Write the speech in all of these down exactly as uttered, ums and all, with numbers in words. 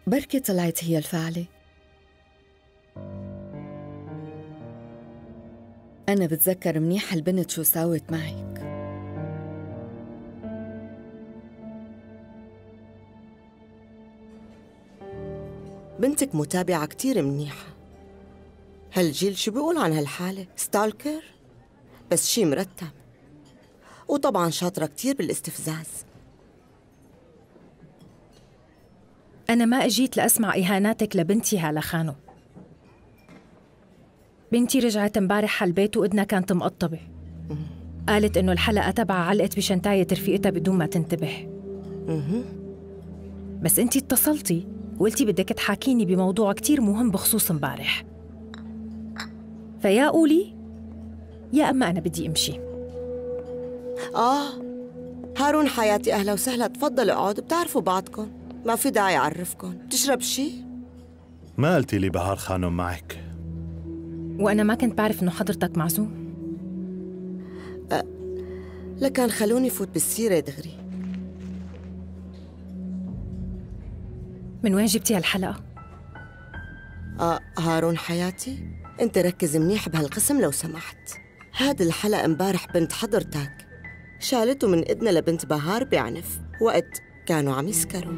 بركي طلعت هي الفاعلة. أنا بتذكر منيح البنت شو ساوت معك. بنتك متابعة كتير منيحة. هالجيل شو بيقول عن هالحالة؟ ستالكر؟ بس شي مرتب، وطبعا شاطرة كتير بالاستفزاز. أنا ما أجيت لأسمع إهاناتك لبنتي هالة خانو. بنتي رجعت امبارح على البيت وإدنا كانت مقطبة. قالت إنه الحلقة تبعها علقت بشنطاية رفيقتها بدون ما تنتبه. بس أنتي اتصلتي وقلتي بدك تحاكيني بموضوع كتير مهم بخصوص امبارح. فيا قولي يا أما أنا بدي أمشي. آه هارون حياتي، أهلا وسهلا، تفضلوا اقعدوا، بتعرفوا بعضكم، ما في داعي أعرفكم. بتشرب شي؟ ما قلتي لي بهار خانم معك؟ وأنا ما كنت بعرف إنه حضرتك معزوم. أه لكن خلوني فوت بالسيرة دغري. من وين جبتي هالحلقة؟ آه هارون حياتي، أنت ركز منيح بهالقسم لو سمحت. هاد الحلقة امبارح بنت حضرتك شالته من إدنا لبنت بهار بعنف وقت كانوا عم يسكروا.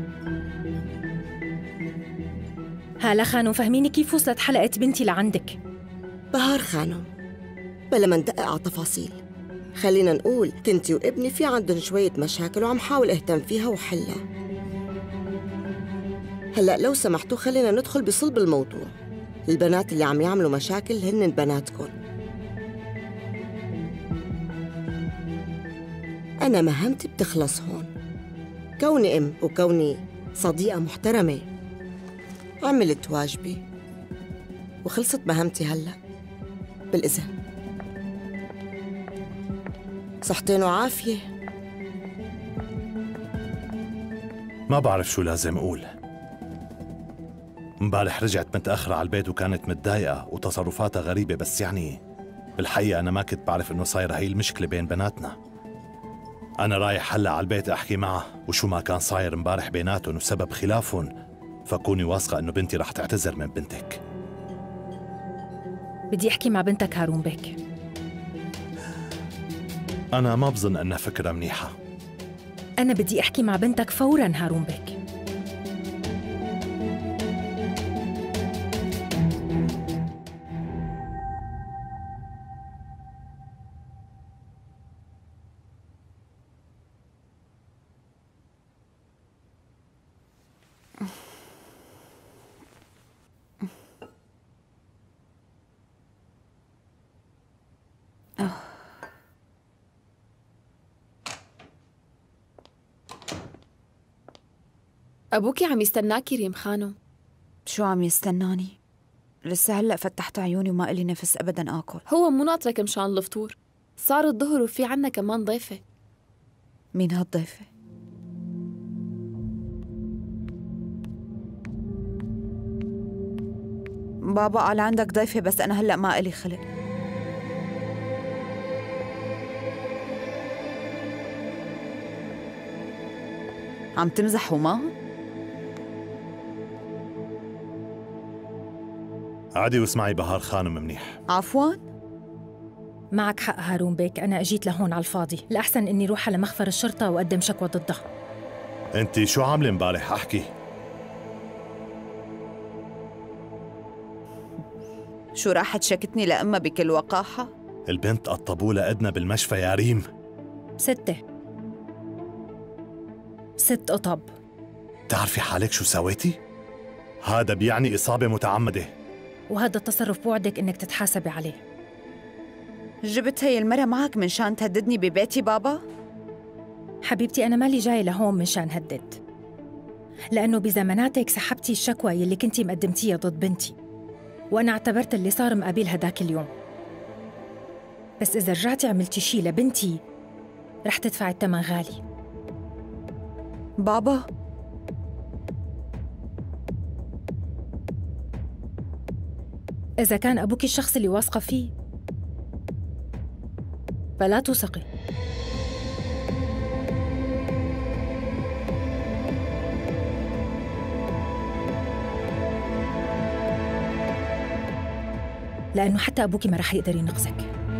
هالة خانم فهميني كيف وصلت حلقة بنتي لعندك؟ بهار خانم، بلا ما ندقق على تفاصيل، خلينا نقول كنتي وابني في عندهم شوية مشاكل وعم حاول اهتم فيها وحلها. هلأ لو سمحتوا خلينا ندخل بصلب الموضوع. البنات اللي عم يعملوا مشاكل هن بناتكم. أنا مهمتي بتخلص هون، كوني أم وكوني صديقة محترمة عملت واجبي وخلصت مهمتي. هلأ بالإذن، صحتين وعافية. ما بعرف شو لازم أقول. امبارح رجعت متأخرة على البيت وكانت متضايقة وتصرفاتها غريبة، بس يعني بالحقيقة أنا ما كنت بعرف إنه صايرة هي المشكلة بين بناتنا. أنا رايح هلأ على البيت أحكي معها وشو ما كان صاير امبارح بيناتهم وسبب خلافهم، فكوني واثقة إنه بنتي رح تعتذر من بنتك. بدي أحكي مع بنتك هارون بك. أنا ما بظن أنها فكرة منيحة. أنا بدي أحكي مع بنتك فوراً هارون بك. أبوكي عم يستناكي ريم خانم. شو عم يستناني؟ لسه هلأ فتحت عيوني وما إلي نفس أبداً آكل. هو مو ناطرك مشان الفطور، صار الظهر وفي عنا كمان ضيفة. مين هالضيفة؟ بابا قال عندك ضيفة، بس أنا هلأ ما إلي خلق. عم تمزح وما؟ عادي واسمعي بهار خانم منيح. عفواً؟ معك حق هارون بيك، أنا أجيت لهون على الفاضي، الأحسن إني روح على مخفر الشرطة وأقدم شكوى ضدها. أنتِ شو عاملة امبارح؟ أحكي. شو راحت شكتني لأمها بكل وقاحة؟ البنت قطبوه لأدنى بالمشفى يا ريم. ستة ست قطب. بتعرفي حالك شو سويتي؟ هذا بيعني إصابة متعمدة، وهذا التصرف بوعدك إنك تتحاسبي عليه. جبت هي المرة معك من شان تهددني ببيتي بابا؟ حبيبتي أنا مالي جاي لهون من شان هدد، لأنه بزماناتك سحبتي الشكوى يلي كنتي مقدمتيها ضد بنتي، وأنا اعتبرت اللي صار مقابل هداك اليوم. بس إذا رجعتي عملتي شي لبنتي رح تدفعي الثمن غالي. بابا إذا كان أبوك الشخص اللي واثقة فيه فلا توثقي. لأنه حتى أبوكي ما رح يقدر ينقذك.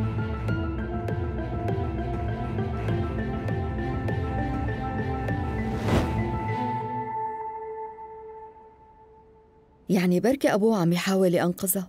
يعني بركي أبوه عم يحاول ينقذها،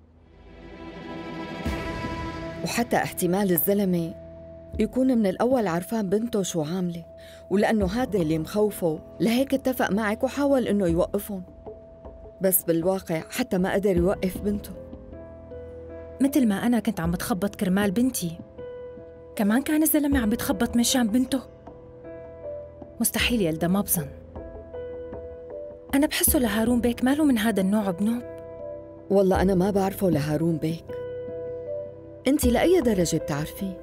وحتى احتمال الزلمة يكون من الأول عرفان بنته شو عاملة، ولأنه هذا اللي مخوفه لهيك اتفق معك وحاول إنه يوقفهم، بس بالواقع حتى ما قدر يوقف بنته. مثل ما أنا كنت عم بتخبط كرمال بنتي، كمان كان الزلمة عم بتخبط مشان بنته. مستحيل يلدا، ما بظن. أنا بحسه لهارون بيك ماله من هذا النوع بنوب. والله أنا ما بعرفه لهارون بيك، أنت لأي درجة بتعرفيه؟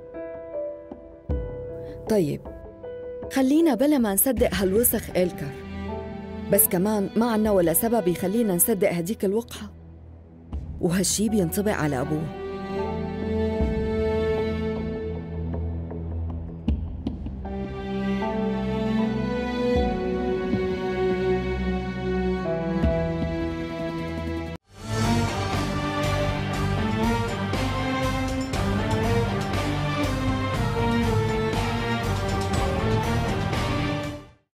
طيب خلينا بلا ما نصدق هالوسخ إلكر، بس كمان ما عنا ولا سبب يخلينا نصدق هديك الوقحة، وهالشي بينطبق على أبوه.